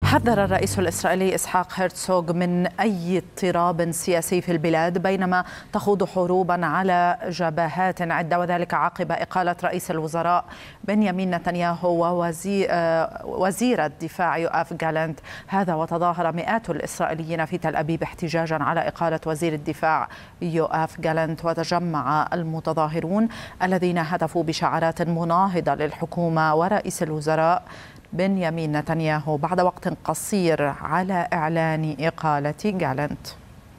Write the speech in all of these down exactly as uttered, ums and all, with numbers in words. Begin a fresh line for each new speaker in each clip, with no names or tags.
حذر الرئيس الإسرائيلي إسحاق هرتزوغ من أي اضطراب سياسي في البلاد بينما تخوض حروبا على جبهات عدة، وذلك عقب إقالة رئيس الوزراء بنيامين نتنياهو ووزير وزير الدفاع يؤاف جالنت. هذا وتظاهر مئات الإسرائيليين في تل أبيب احتجاجا على إقالة وزير الدفاع يؤاف جالنت، وتجمع المتظاهرون الذين هتفوا بشعارات مناهضة للحكومة ورئيس الوزراء بنيامين نتنياهو بعد وقت قصير على إعلان إقالة جالنت.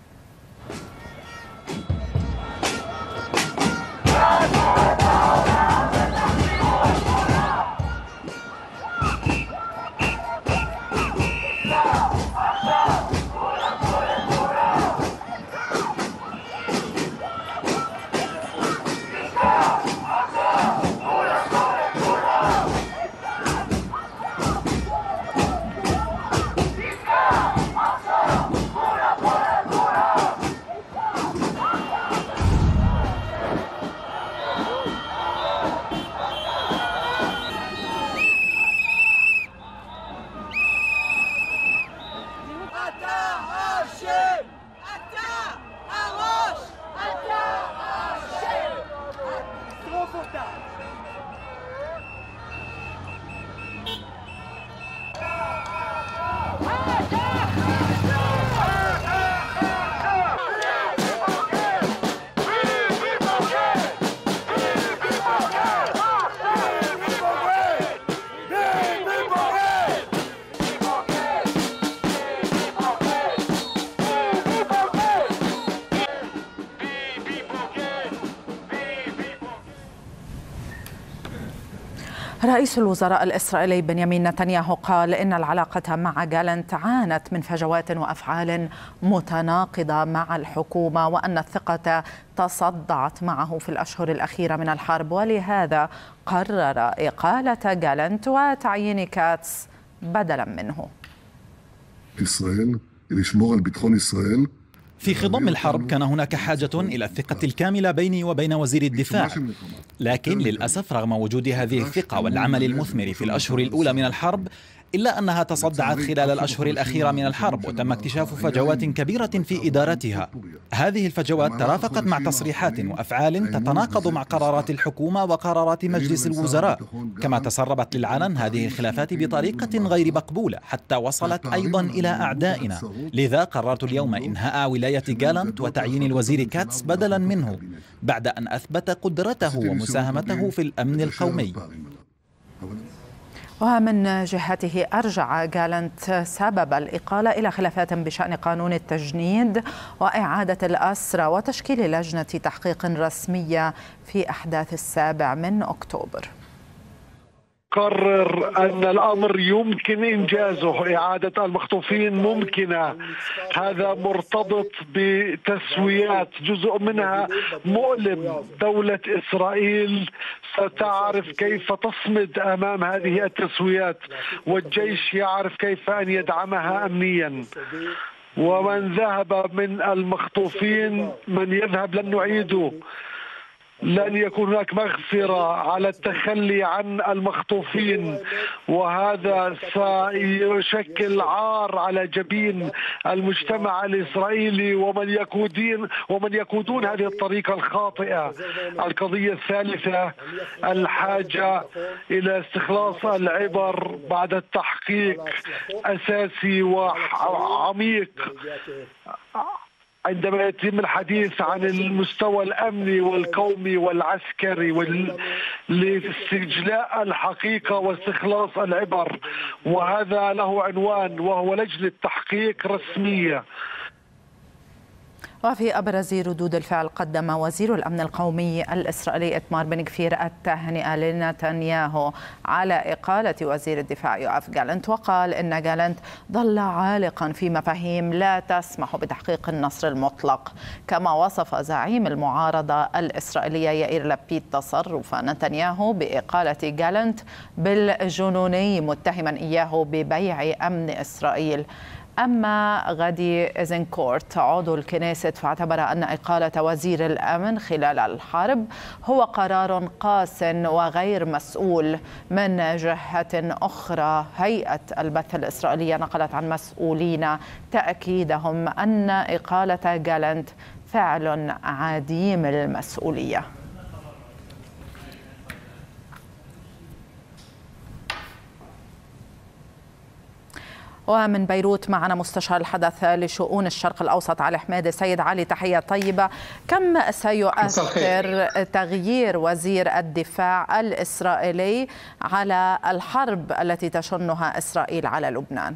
رئيس الوزراء الإسرائيلي بنيامين نتنياهو قال إن العلاقة مع جالنت عانت من فجوات وأفعال متناقضة مع الحكومة، وأن الثقة تصدعت معه في الأشهر الأخيرة من الحرب، ولهذا قرر إقالة جالنت وتعيين كاتس بدلا منه.
إسرائيل لشمور على بيطخون إسرائيل.
في خضم الحرب كان هناك حاجة إلى الثقة الكاملة بيني وبين وزير الدفاع، لكن للأسف رغم وجود هذه الثقة والعمل المثمر في الأشهر الأولى من الحرب، إلا أنها تصدعت خلال الأشهر الأخيرة من الحرب، وتم اكتشاف فجوات كبيرة في إدارتها. هذه الفجوات ترافقت مع تصريحات وأفعال تتناقض مع قرارات الحكومة وقرارات مجلس الوزراء، كما تسربت للعلن هذه الخلافات بطريقة غير مقبولة حتى وصلت أيضا إلى أعدائنا. لذا قررت اليوم إنهاء ولاية جالنت وتعيين الوزير كاتس بدلا منه، بعد أن أثبت قدرته ومساهمته في الأمن القومي.
ومن جهته أرجع جالنت سبب الإقالة إلى خلافات بشأن قانون التجنيد وإعادة الأسرى وتشكيل لجنة تحقيق رسمية في أحداث السابع من أكتوبر.
قرر أن الأمر يمكن إنجازه، إعادة المخطوفين ممكنة، هذا مرتبط بتسويات جزء منها مؤلم. دولة إسرائيل ستعرف كيف تصمد أمام هذه التسويات، والجيش يعرف كيف أن يدعمها أمنيا. ومن ذهب من المخطوفين من يذهب لن نعيده، لن يكون هناك مغفرة على التخلي عن المخطوفين، وهذا سيشكل عار على جبين المجتمع الإسرائيلي ومن يقودين ومن يقودون هذه الطريقة الخاطئة. القضية الثالثة الحاجة إلى استخلاص العبر بعد التحقيق أساسي وعميق عندما يتم الحديث عن المستوى الأمني والقومي والعسكري لاستجلاء الحقيقة واستخلاص العبر، وهذا له عنوان وهو لجنة تحقيق رسمية.
وفي أبرز ردود الفعل قدم وزير الأمن القومي الإسرائيلي إتمار بن غفير التهنئة لنتنياهو على إقالة وزير الدفاع يؤاف جالنت، وقال إن جالنت ظل عالقا في مفاهيم لا تسمح بتحقيق النصر المطلق. كما وصف زعيم المعارضة الإسرائيلية يائير لابيد تصرف نتنياهو بإقالة جالنت بالجنوني، متهما إياه ببيع أمن إسرائيل. أما غادي إيزنكورت عضو الكنيست فاعتبر أن إقالة وزير الأمن خلال الحرب هو قرار قاس وغير مسؤول. من جهة أخرى هيئة البث الإسرائيلية نقلت عن مسؤولين تأكيدهم أن إقالة جالنت فعل عديم المسؤولية. ومن بيروت معنا مستشار الحدث لشؤون الشرق الأوسط علي حميدة. سيد علي، تحية طيبة. كم سيؤثر تغيير وزير الدفاع الإسرائيلي على الحرب التي تشنها إسرائيل على لبنان؟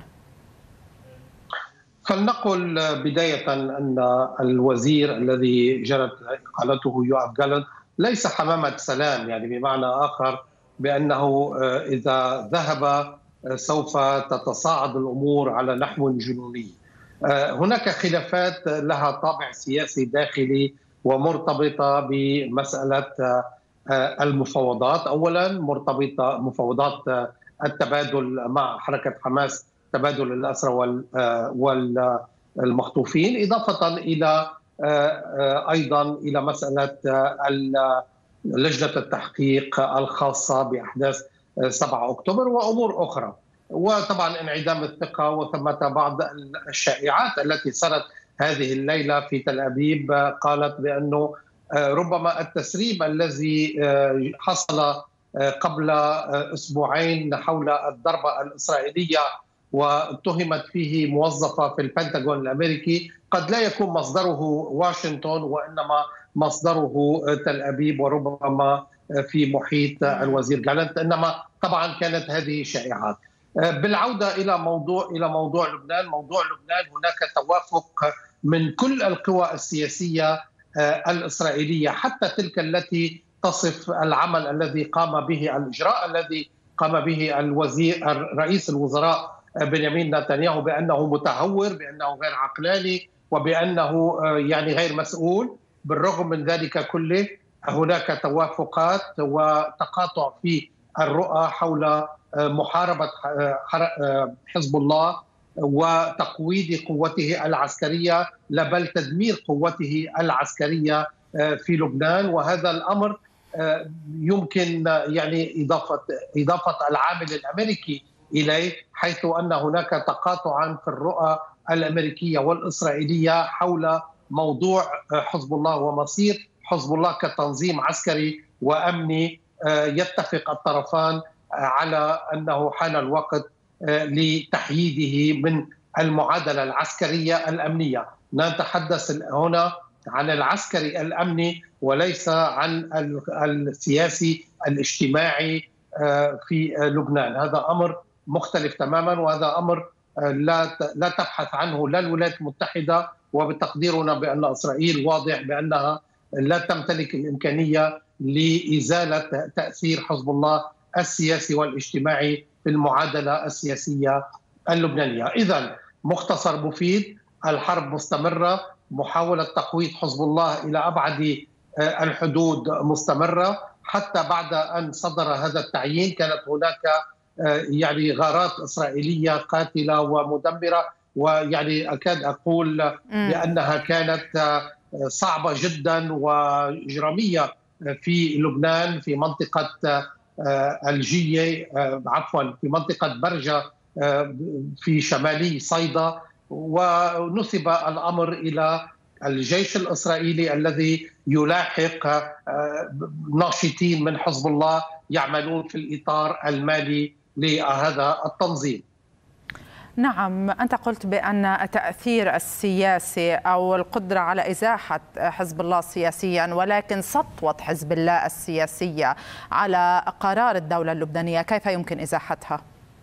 فلنقل بداية أن الوزير الذي جرت إقالته يوآف جالنت ليس حمامة سلام، يعني بمعنى آخر بأنه إذا ذهب سوف تتصاعد الأمور على نحو جنوني. هناك خلافات لها طابع سياسي داخلي ومرتبطة بمسألة المفاوضات. أولا مرتبطة مفاوضات التبادل مع حركة حماس، تبادل الأسرى والمخطوفين، إضافة إلى أيضا إلى مسألة لجنة التحقيق الخاصة بأحداث سبعة أكتوبر وأمور أخرى، وطبعا انعدام الثقة وثمة بعض الشائعات التي صارت هذه الليلة في تل أبيب قالت بأنه ربما التسريب الذي حصل قبل أسبوعين حول الضربة الإسرائيلية واتهمت فيه موظفة في البنتاغون الأمريكي قد لا يكون مصدره واشنطن وإنما مصدره تل أبيب وربما في محيط الوزير جالنت، إنما طبعا كانت هذه شائعات. بالعودة إلى موضوع إلى موضوع لبنان، موضوع لبنان هناك توافق من كل القوى السياسية الإسرائيلية، حتى تلك التي تصف العمل الذي قام به، الإجراء الذي قام به الوزير رئيس الوزراء بنيامين نتنياهو بأنه متهور، بأنه غير عقلاني، وبأنه يعني غير مسؤول. بالرغم من ذلك كله هناك توافقات وتقاطع في الرؤى حول محاربة حزب الله وتقويض قوته العسكرية، لا بل تدمير قوته العسكرية في لبنان. وهذا الأمر يمكن يعني إضافة إضافة العامل الأمريكي إليه، حيث أن هناك تقاطعا في الرؤى الأمريكية والإسرائيلية حول موضوع حزب الله ومصير حزب الله كتنظيم عسكري وأمني. يتفق الطرفان على أنه حان الوقت لتحييده من المعادلة العسكرية الأمنية. نتحدث هنا عن العسكري الأمني وليس عن السياسي الاجتماعي في لبنان. هذا أمر مختلف تماما، وهذا أمر لا لا تبحث عنه لا الولايات المتحدة، وبتقديرنا بأن إسرائيل واضح بأنها لا تمتلك الإمكانية لإزالة تأثير حزب الله السياسي والاجتماعي في المعادلة السياسية اللبنانية. إذن مختصر مفيد، الحرب مستمرة، محاولة تقويض حزب الله إلى أبعد الحدود مستمرة. حتى بعد أن صدر هذا التعيين كانت هناك يعني غارات إسرائيلية قاتلة ومدمرة، ويعني أكاد أقول بأنها كانت صعبة جدا وإجرامية في لبنان، في منطقة الجية عفوا في منطقة برجة في شمالي صيدا. ونسب الأمر إلى الجيش الإسرائيلي الذي يلاحق ناشطين من حزب الله يعملون في الإطار المالي لهذا التنظيم.
نعم، أنت قلت بأن التأثير السياسي أو القدرة على إزاحة حزب الله سياسيا، ولكن سطوة حزب الله السياسية على قرار الدولة اللبنانية كيف يمكن إزاحتها؟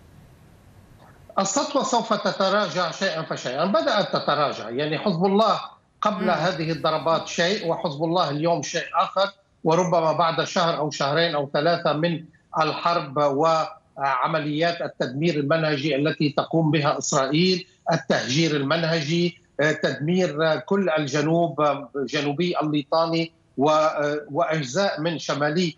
السطوة سوف تتراجع شيئا فشيئا، بدأت تتراجع. يعني حزب الله قبل م. هذه الضربات شيء، وحزب الله اليوم شيء آخر، وربما بعد شهر أو شهرين أو ثلاثة من الحرب وعمليات التدمير المنهجي التي تقوم بها إسرائيل، التهجير المنهجي، تدمير كل الجنوب جنوبي الليطاني وأجزاء من شمالي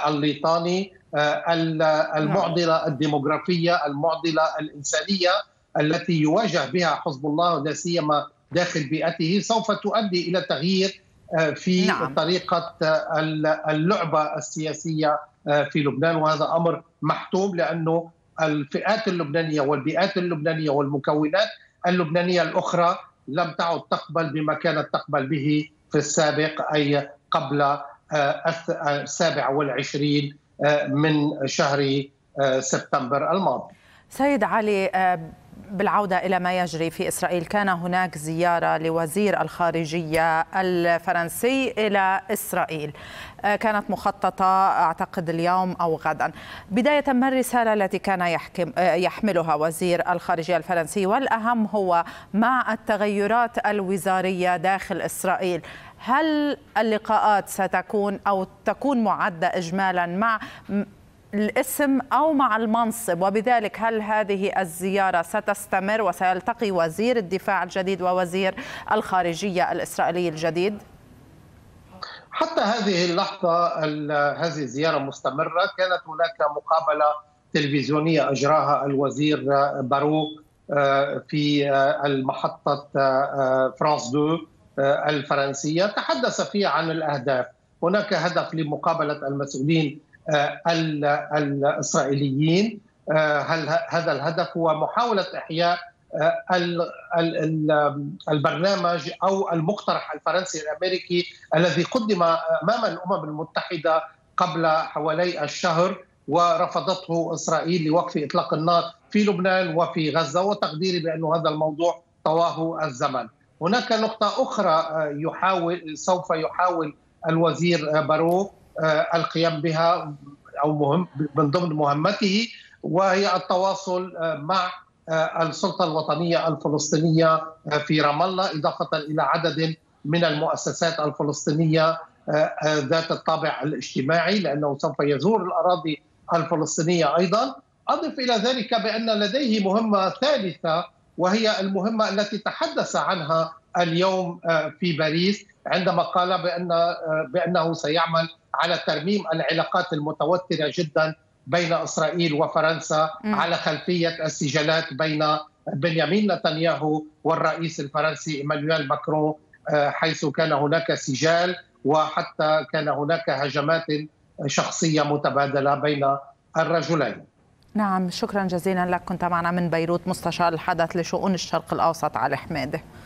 الليطاني، المعضلة الديموغرافية، المعضلة الإنسانية. التي يواجه بها حزب الله لا سيما داخل بيئته سوف تؤدي إلى تغيير في نعم. طريقة اللعبة السياسية في لبنان، وهذا أمر محتوم لأنه الفئات اللبنانية والبيئات اللبنانية والمكونات اللبنانية الأخرى لم تعد تقبل بما كانت تقبل به في السابق، أي قبل السابع والعشرين من شهر سبتمبر الماضي.
سيد علي، بالعودة إلى ما يجري في إسرائيل، كان هناك زيارة لوزير الخارجية الفرنسي إلى إسرائيل كانت مخططة أعتقد اليوم أو غدا. بداية ما الرسالة التي كان يحكم يحملها وزير الخارجية الفرنسي، والأهم هو مع التغيرات الوزارية داخل إسرائيل هل اللقاءات ستكون أو تكون معدة إجمالا مع الاسم أو مع المنصب، وبذلك هل هذه الزيارة ستستمر وسيلتقي وزير الدفاع الجديد ووزير الخارجية الإسرائيلي الجديد؟
حتى هذه اللحظة هذه الزيارة مستمرة. كانت هناك مقابلة تلفزيونية أجراها الوزير بارو في المحطة فرانس دو الفرنسية، تحدث فيها عن الأهداف. هناك هدف لمقابلة المسؤولين الإسرائيليين. هذا الهدف هو محاولة إحياء البرنامج أو المقترح الفرنسي الأمريكي الذي قدم أمام الأمم المتحدة قبل حوالي الشهر ورفضته إسرائيل لوقف إطلاق النار في لبنان وفي غزة، وتقديري بأن هذا الموضوع طواه الزمن. هناك نقطة أخرى يحاول سوف يحاول الوزير بارو القيام بها أو مهم من ضمن مهمته، وهي التواصل مع السلطة الوطنية الفلسطينية في رام الله، إضافة إلى عدد من المؤسسات الفلسطينية ذات الطابع الاجتماعي، لأنه سوف يزور الأراضي الفلسطينية أيضا. أضف إلى ذلك بأن لديه مهمة ثالثة، وهي المهمة التي تحدث عنها اليوم في باريس عندما قال بأن بأنه سيعمل على ترميم العلاقات المتوترة جدا بين إسرائيل وفرنسا م. على خلفية السجالات بين بنيامين نتنياهو والرئيس الفرنسي إيمانويل ماكرون، حيث كان هناك سجال وحتى كان هناك هجمات شخصية متبادلة بين الرجلين.
نعم، شكرا جزيلا لك. كنت معنا من بيروت مستشار الحدث لشؤون الشرق الأوسط علي حميدة.